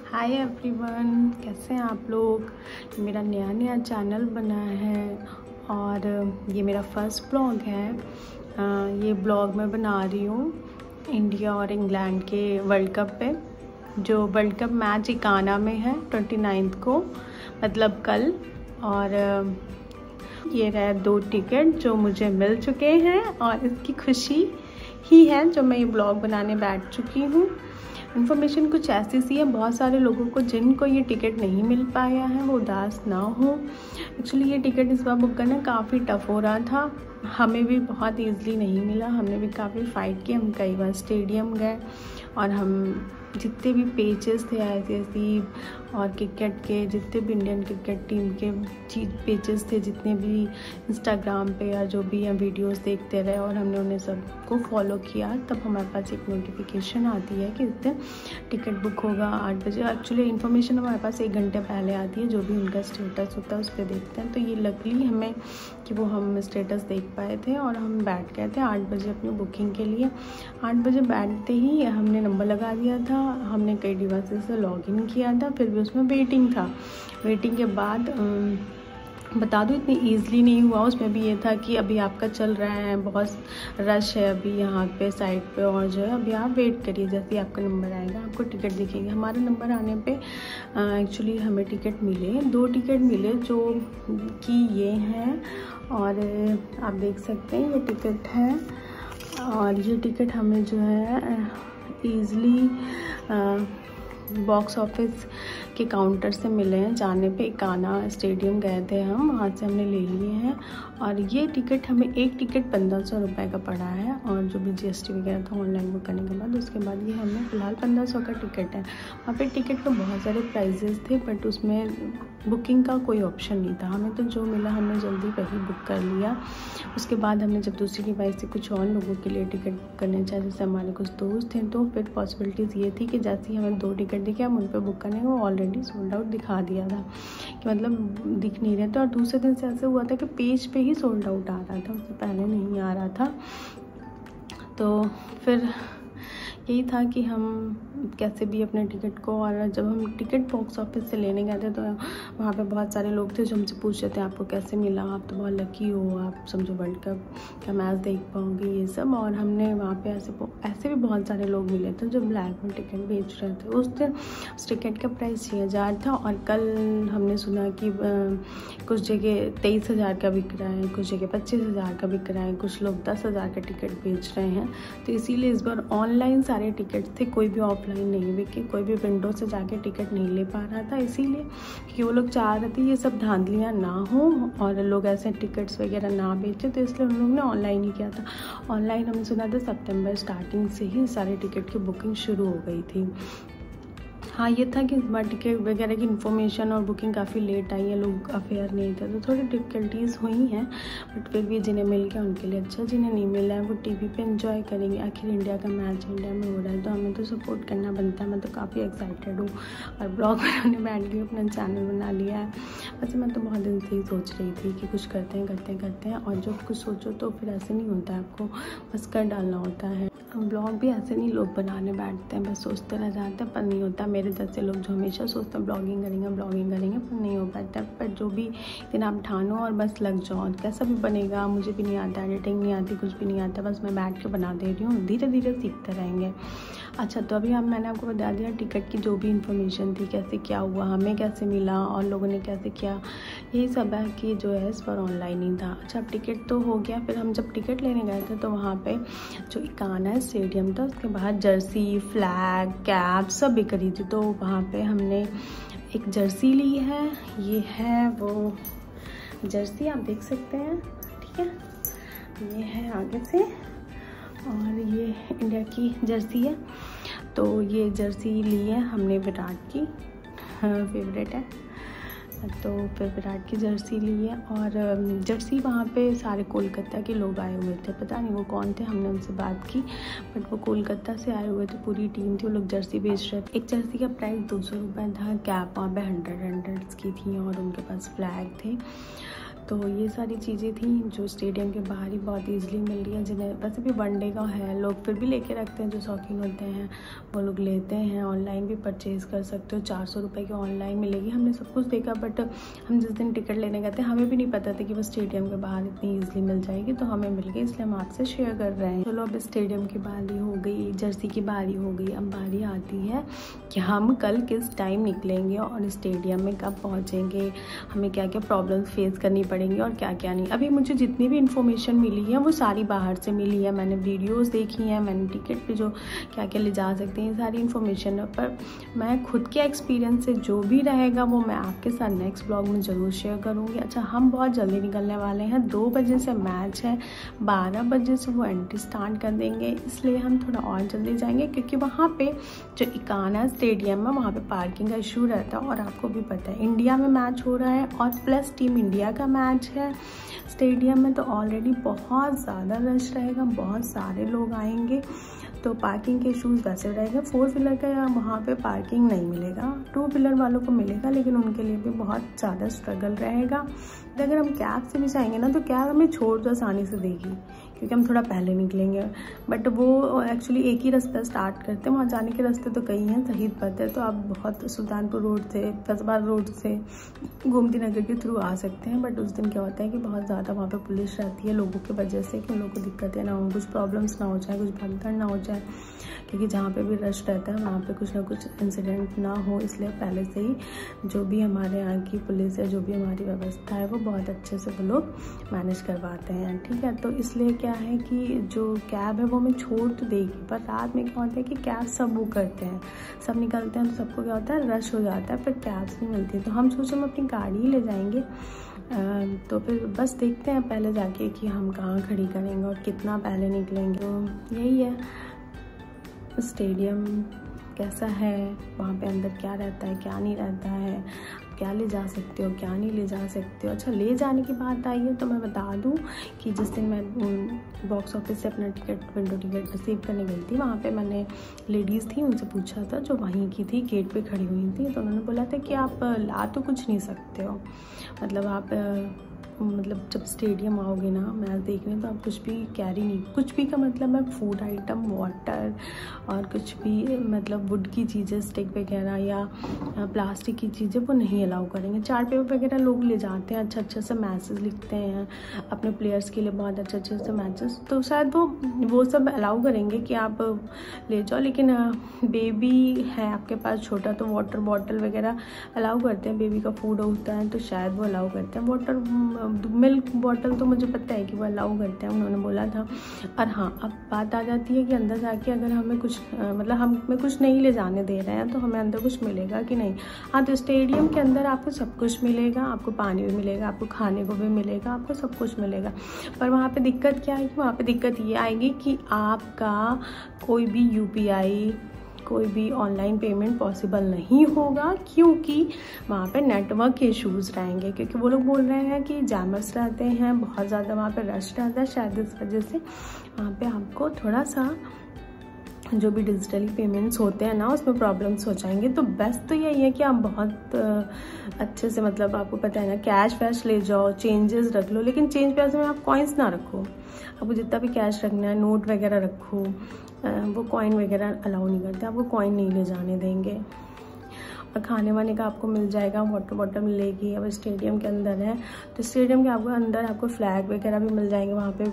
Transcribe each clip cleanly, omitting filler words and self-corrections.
Hi everyone, कैसे हैं आप लोग। मेरा नया चैनल बना है और ये मेरा फर्स्ट ब्लॉग है। ये ब्लॉग मैं बना रही हूँ इंडिया और इंग्लैंड के वर्ल्ड कप पे। जो वर्ल्ड कप मैच इकाना में है 29 को, मतलब कल। और ये रहे 2 टिकट जो मुझे मिल चुके हैं और इसकी खुशी ही है जो मैं ये ब्लॉग बनाने बैठ चुकी हूँ। इन्फॉर्मेशन कुछ ऐसी सी है, बहुत सारे लोगों को जिनको ये टिकट नहीं मिल पाया है वो उदास ना हो। एक्चुअली ये टिकट इस बार बुक करना काफ़ी टफ़ हो रहा था, हमें भी बहुत ईज़िली नहीं मिला। हमने भी काफ़ी फ़ाइट की, हम कई बार स्टेडियम गए और हम जितने भी पेजेस थे ICC और क्रिकेट के, जितने भी इंडियन क्रिकेट टीम के पेजेस थे, जितने भी इंस्टाग्राम पे या जो भी हम वीडियोस देखते रहे और हमने उन्हें सबको फॉलो किया। तब हमारे पास एक नोटिफिकेशन आती है कि इस दिन टिकट बुक होगा 8 बजे। एक्चुअली इन्फॉर्मेशन हमारे पास 1 घंटे पहले आती है, जो भी उनका स्टेटस होता है उस पर देखते हैं। तो ये लकीली हमें कि वो हम स्टेटस देख पाए थे और हम बैठ गए थे 8 बजे अपनी बुकिंग के लिए। 8 बजे बैठते ही हमने नंबर लगा दिया था, हमने कई डिवाइसेस से लॉगिन किया था, फिर भी उसमें वेटिंग था। वेटिंग के बाद बता दूँ इतनी ईज़िली नहीं हुआ। उसमें भी ये था कि अभी आपका चल रहा है, बहुत रश है अभी यहाँ पे साइट पे, और जो है अभी आप वेट करिए, जैसे ही आपका नंबर आएगा आपको टिकट दिखेगी। हमारा नंबर आने पे एक्चुअली हमें टिकट मिले, 2 टिकट मिले जो कि ये हैं। और आप देख सकते हैं ये टिकट है, और ये टिकट हमें जो है ईज़िली बॉक्स ऑफिस के काउंटर से मिले हैं। जाने पे इकाना स्टेडियम गए थे हम, वहाँ से हमने ले लिए हैं। और ये टिकट हमें एक टिकट 1500 रुपये का पड़ा है, और जो भी GST वगैरह था ऑनलाइन बुक करने के बाद, उसके बाद ये हमें फ़िलहाल 1500 का टिकट है। वहाँ पे टिकट पे बहुत सारे प्राइजेस थे, बट उसमें बुकिंग का कोई ऑप्शन नहीं था। हमें तो जो मिला हमने जल्दी वही बुक कर लिया। उसके बाद हमने जब दूसरी डिवाइस से कुछ और लोगों के लिए टिकट बुक करने चाहे, जैसे हमारे कुछ दोस्त थे, तो फिर पॉसिबिलिटीज़ ये थी कि जैसे ही हमें 2 टिकट दिखे हम उन पर बुक करने, वो ऑलरेडी सोल्ड आउट दिखा दिया था कि मतलब दिख नहीं रहे थे। और दूसरे दिन से ऐसे हुआ था कि पेज पे ही सोल्ड आउट आ रहा था, उससे पहले नहीं आ रहा था। तो फिर यही था कि हम कैसे भी अपने टिकट को, और जब हम टिकट बॉक्स ऑफिस से लेने गए थे तो वहाँ पे बहुत सारे लोग थे जो हमसे पूछ रहे थे आपको कैसे मिला, आप तो बहुत लकी हो, आप समझो वर्ल्ड कप का मैच देख पाओगे ये सब। और हमने वहाँ पे ऐसे भी बहुत सारे लोग मिले थे जो ब्लैक में टिकट बेच रहे थे। उस दिन उस टिकट का प्राइस 6000 था, और कल हमने सुना कि कुछ जगह 23000 का बिक रहा है, कुछ जगह 25000 का बिक रहा है, कुछ लोग 10000 का टिकट बेच रहे हैं। तो इसीलिए इस बार ऑनलाइन सारे टिकट थे, कोई भी ऑफलाइन नहीं बिके, कोई भी विंडो से जाके टिकट नहीं ले पा रहा था। इसीलिए क्योंकि वो लोग चाह रहे थे ये सब धांधलियाँ ना हो और लोग ऐसे टिकट्स वगैरह ना बेचे, तो इसलिए उन लोगों ने ऑनलाइन ही किया था। ऑनलाइन हमने सुना था सितंबर स्टार्टिंग से ही सारे टिकट की बुकिंग शुरू हो गई थी। हाँ, ये था कि इस बार टिकट वगैरह की इन्फॉर्मेशन और बुकिंग काफ़ी लेट आई है, लोग अवेयर नहीं थे, तो थोड़ी डिफ़िकल्टीज़ हुई हैं। बट फिर भी जिन्हें मिल गया उनके लिए अच्छा, जिन्हें नहीं मिला है वो टीवी पे एंजॉय करेंगे। आखिर इंडिया का मैच इंडिया में हो रहा है, तो हमें तो सपोर्ट करना बनता है। मैं तो काफ़ी एक्साइटेड हूँ और ब्लॉग बनाने बैठ गई, अपना चैनल बना लिया है। वैसे मैं तो बहुत दिन से ही सोच रही थी कि कुछ करते हैं, और जब कुछ सोचो तो फिर ऐसे नहीं होता है, आपको बस कर डालना होता है। ब्लॉग भी ऐसे नहीं लोग बनाने बैठते हैं, बस सोचते रह जाते हैं, पर नहीं होता। मेरे जैसे लोग जो हमेशा सोचते हैं ब्लॉगिंग करेंगे, पर नहीं हो पाता। पर जो भी दिन आप ठानो और बस लग जाओ, कैसा भी बनेगा। मुझे भी नहीं आता, एडिटिंग नहीं आती, कुछ भी नहीं आता, बस मैं बैठ के बना दे रही हूँ, धीरे धीरे सीखते रहेंगे। अच्छा, तो अभी मैंने आपको बता दिया टिकट की जो भी इन्फॉर्मेशन थी, कैसे क्या हुआ, हमें कैसे मिला और लोगों ने कैसे किया, यही सब है कि जो है इस पर ऑनलाइन ही था। अच्छा, अब टिकट तो हो गया। फिर हम जब टिकट लेने गए थे तो वहाँ पे जो इकाना स्टेडियम था उसके बाहर जर्सी, फ्लैग, कैप सब बिक रही थी। तो वहाँ पे हमने एक जर्सी ली है, ये है वो जर्सी, आप देख सकते हैं, ठीक है, ये है आगे से, और ये इंडिया की जर्सी है। तो ये जर्सी ली है हमने, विराट की फेवरेट है, तो फिर विराट की जर्सी ली है। और जर्सी वहाँ पे सारे कोलकाता के लोग आए हुए थे, पता नहीं वो कौन थे, हमने उनसे बात की, बट वो कोलकाता से आए हुए थे, पूरी टीम थी, वो लोग जर्सी बेच रहे थे। एक जर्सी का प्राइस 200 रुपये था, कैप वहाँ पे 100 की थी, और उनके पास फ्लैग थे। तो ये सारी चीज़ें थी जो स्टेडियम के बाहर ही बहुत ईजिली मिल रही है, जिन्हें वैसे भी वनडे का है, लोग फिर भी लेके रखते हैं, जो शौकीन होते हैं वो लोग लेते हैं। ऑनलाइन भी परचेज़ कर सकते हो, 400 रुपये की ऑनलाइन मिलेगी। हमने सब कुछ देखा, बट हम जिस दिन टिकट लेने गए थे हमें भी नहीं पता था कि वो स्टेडियम के बाहर इतनी ईजिली मिल जाएगी, तो हमें मिल गई, इसलिए हम आपसे शेयर कर रहे हैं। चलो अब स्टेडियम की बारी हो गई, जर्सी की बारी हो गई, अब बारी आती है कि हम कल किस टाइम निकलेंगे और स्टेडियम में कब पहुँचेंगे, हमें क्या क्या प्रॉब्लम फेस करनी पड़ेंगी और क्या क्या नहीं। अभी मुझे जितनी भी इन्फॉर्मेशन मिली है वो सारी बाहर से मिली है, मैंने वीडियोस देखी हैं, मैंने टिकट पे जो क्या क्या ले जा सकते हैं सारी इन्फॉर्मेशन है, पर मैं खुद के एक्सपीरियंस से जो भी रहेगा वो मैं आपके साथ नेक्स्ट ब्लॉग में ज़रूर शेयर करूँगी। अच्छा, हम बहुत जल्दी निकलने वाले हैं, 2 बजे से मैच है, 12 बजे से वो एंट्री स्टार्ट कर देंगे, इसलिए हम थोड़ा और जल्दी जाएंगे, क्योंकि वहाँ पर जो इकाना स्टेडियम है वहाँ पर पार्किंग का इशू रहता है। और आपको भी पता है इंडिया में मैच हो रहा है और प्लस टीम इंडिया का मैच है स्टेडियम में, तो ऑलरेडी बहुत ज़्यादा रश रहेगा, बहुत सारे लोग आएंगे, तो पार्किंग के इशूज़ वैसे रहेगा। 4 व्हीलर का वहाँ पे पार्किंग नहीं मिलेगा, 2 व्हीलर वालों को मिलेगा, लेकिन उनके लिए भी बहुत ज़्यादा स्ट्रगल रहेगा। अगर हम कैब से भी जाएंगे ना तो कैब हमें छोड़ तो आसानी से देगी, क्योंकि हम थोड़ा पहले निकलेंगे, बट वो एक्चुअली एक ही रास्ता स्टार्ट करते हैं, वहाँ जाने के रास्ते तो कई हैं, शहीद पथ है, तो आप बहुत सुल्तानपुर रोड से, फैसलाबाद रोड से, गोमती नगर के थ्रू आ सकते हैं। बट उस दिन क्या होता है कि बहुत ज़्यादा वहाँ पे पुलिस रहती है लोगों की वजह से, कि उन लोगों को दिक्कतें ना हो, कुछ प्रॉब्लम्स ना हो जाए, कुछ भगदड़ ना हो जाए, क्योंकि जहाँ पे भी रश रहता है वहाँ पे कुछ ना कुछ इंसिडेंट ना हो, इसलिए पहले से ही जो भी हमारे यहाँ की पुलिस है, जो भी हमारी व्यवस्था है, वो बहुत अच्छे से वो लोग मैनेज करवाते हैं। ठीक है, तो इसलिए क्या है कि जो कैब है वो हमें छोड़ तो देगी, पर रात में क्या होता है कि कैब सब बुक करते हैं, सब निकलते हैं, तो सबको क्या होता है, रश हो जाता है, फिर कैब्स नहीं मिलती, तो हम सोचे हम अपनी गाड़ी ही ले जाएंगे। तो फिर बस देखते हैं पहले जाके कि हम कहाँ खड़ी करेंगे और कितना पहले निकलेंगे। तो यही है, स्टेडियम कैसा है, वहाँ पे अंदर क्या रहता है, क्या नहीं रहता है, क्या ले जा सकते हो, क्या नहीं ले जा सकते हो। अच्छा, ले जाने की बात आई है तो मैं बता दूँ कि जिस दिन मैं बॉक्स ऑफिस से अपना टिकट, विंडो टिकट रिसीव करने गई थी, वहाँ पे मैंने लेडीज़ थी उनसे पूछा था, जो वहीं की थी, गेट पे खड़ी हुई थी, तो उन्होंने बोला था कि आप ला तो कुछ नहीं सकते हो, मतलब आप जब स्टेडियम आओगे ना मैच देखने, तो आप कुछ भी कैरी नहीं, कुछ भी का मतलब है फूड आइटम, वाटर और कुछ भी मतलब वुड की चीज़ें, स्टिक वगैरह या प्लास्टिक की चीज़ें वो नहीं अलाउ करेंगे। चार्ट पेपर वगैरह लोग ले जाते हैं, अच्छे से मैसेज लिखते हैं अपने प्लेयर्स के लिए, बहुत अच्छे से मैचेस, तो शायद वो सब अलाउ करेंगे कि आप ले जाओ, लेकिन बेबी है आपके पास छोटा, तो वाटर बॉटल वगैरह अलाउ करते हैं, बेबी का फूड होता है तो शायद वो अलाउ करते हैं। वाटर मिल्क बॉटल तो मुझे पता है कि वो अलाउ करते हैं, उन्होंने बोला था। और हाँ, अब बात आ जाती है कि अंदर जाके अगर हमें कुछ मतलब हमें कुछ नहीं ले जाने दे रहे हैं तो हमें अंदर कुछ मिलेगा कि नहीं। हाँ, तो स्टेडियम के अंदर आपको सब कुछ मिलेगा, आपको पानी भी मिलेगा, आपको खाने को भी मिलेगा, आपको सब कुछ मिलेगा, पर वहाँ पे दिक्कत क्या आएगी, वहाँ पे दिक्कत ये आएगी कि आपका कोई भी UPI, कोई भी ऑनलाइन पेमेंट पॉसिबल नहीं होगा, क्योंकि वहाँ पे नेटवर्क के इश्यूज़ रहेंगे, क्योंकि वो लोग बोल रहे हैं कि जैमर्स रहते हैं, बहुत ज़्यादा वहाँ पे रश रहता है, शायद इस वजह से वहाँ पे आपको थोड़ा सा जो भी डिजिटली पेमेंट्स होते हैं ना उसमें प्रॉब्लम्स हो जाएंगे। तो बेस्ट तो यही है कि आप बहुत अच्छे से, मतलब आपको पता है ना, कैश वैश ले जाओ, चेंजेस रख लो, लेकिन चेंज पैसे में आप कॉइन्स ना रखो, आपको जितना भी कैश रखना है, नोट वगैरह रखो, वो कॉइन वगैरह अलाउ नहीं करते, आपको कॉइन नहीं ले जाने देंगे। और खाने वाने का आपको मिल जाएगा, वाटर बॉटल मिलेगी। अब स्टेडियम के अंदर है तो स्टेडियम के आपको अंदर आपको फ्लैग वगैरह भी मिल जाएंगे, वहाँ पे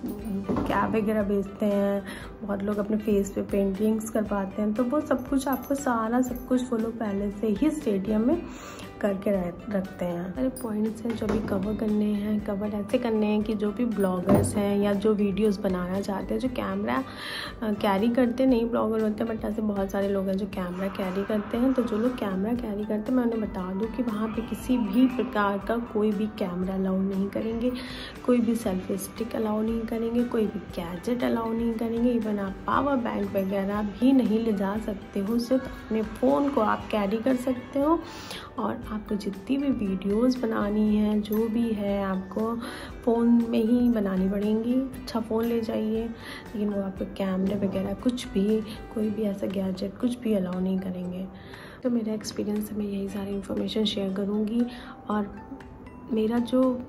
कैप वगैरह बेचते हैं, बहुत लोग अपने फेस पे पेंटिंग्स करवाते हैं, तो वो सब कुछ आपको सारा सब कुछ वो लोग पहले से ही स्टेडियम में करके रखते हैं। सारे पॉइंट्स हैं जो भी कवर करने हैं, कवर ऐसे करने हैं कि जो भी ब्लॉगर्स हैं या जो वीडियोस बनाना चाहते हैं, जो कैमरा कैरी करते नहीं ब्लॉगर होते हैं, बट ऐसे बहुत सारे लोग हैं जो कैमरा कैरी करते हैं। तो जो लोग कैमरा कैरी करते हैं, मैं उन्हें बता दूं कि वहाँ पे किसी भी प्रकार का कोई भी कैमरा अलाउ नहीं करेंगे, कोई भी सेल्फी स्टिक अलाउ नहीं करेंगे, कोई भी गैजेट अलाउ नहीं करेंगे, इवन आप पावर बैंक वगैरह भी नहीं ले जा सकते हो, सिर्फ अपने फ़ोन को आप कैरी कर सकते हो। और आपको जितनी भी वीडियोस बनानी है, जो भी है, आपको फ़ोन में ही बनानी पड़ेंगी। अच्छा फ़ोन ले जाइए, लेकिन वो आपको कैमरे वगैरह कुछ भी, कोई भी ऐसा गैजेट कुछ भी अलाउ नहीं करेंगे। तो मेरा एक्सपीरियंस है, मैं यही सारी इन्फॉर्मेशन शेयर करूँगी। और मेरा जो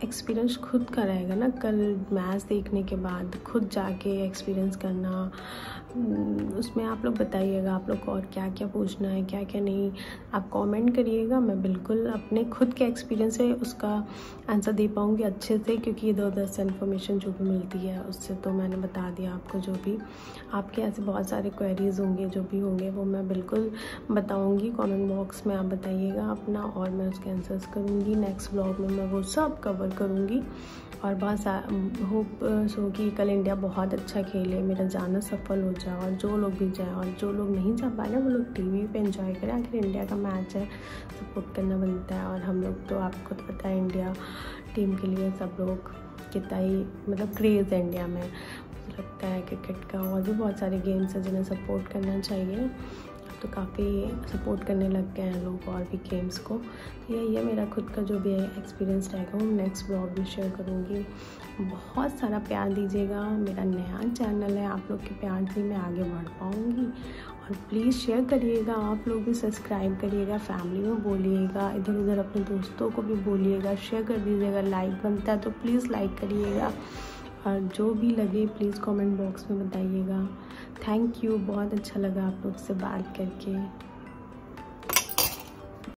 एक्सपीरियंस खुद का रहेगा ना, कल मैच देखने के बाद खुद जाके एक्सपीरियंस करना। उसमें आप लोग बताइएगा आप लोग को और क्या क्या पूछना है, क्या क्या नहीं, आप कमेंट करिएगा। मैं बिल्कुल अपने खुद के एक्सपीरियंस से उसका आंसर दे पाऊँगी अच्छे से, क्योंकि इधर उधर से इन्फॉर्मेशन जो भी मिलती है उससे तो मैंने बता दिया आपको। जो भी आपके ऐसे बहुत सारे क्वेरीज होंगे जो भी होंगे वो मैं बिल्कुल बताऊँगी। कमेंट बॉक्स में आप बताइएगा अपना और मैं उसके आंसर्स करूँगी। नेक्स्ट ब्लॉग में मैं वो सब कवर करूँगी और बहुत होप सो कि कल इंडिया बहुत अच्छा खेले, मेरा जाना सफल हो जाए, और जो लोग भी जाए और जो लोग नहीं जा पाए ना वो लोग टीवी पे एंजॉय करें। आखिर इंडिया का मैच है, सपोर्ट करना बनता है। और हम लोग तो आपको तो पता है इंडिया टीम के लिए सब लोग कितना ही मतलब क्रेज़ है इंडिया में। मुझे लगता है क्रिकेट का और भी बहुत सारे गेम्स हैं जिन्हें सपोर्ट करना चाहिए। तो काफ़ी सपोर्ट करने लग गए हैं लोग और भी गेम्स को। यही है मेरा खुद का जो भी एक्सपीरियंस रहेगा वो नेक्स्ट ब्लॉग भी शेयर करूँगी। बहुत सारा प्यार दीजिएगा, मेरा नया चैनल है, आप लोग के प्यार से मैं आगे बढ़ पाऊँगी। और प्लीज़ शेयर करिएगा, आप लोग भी सब्सक्राइब करिएगा, फैमिली में बोलिएगा, इधर उधर अपने दोस्तों को भी बोलिएगा, शेयर कर दीजिएगा। लाइक बनता है तो प्लीज़ लाइक करिएगा, और जो भी लगे प्लीज़ कमेंट बॉक्स में बताइएगा। थैंक यू, बहुत अच्छा लगा आप लोग से बात करके।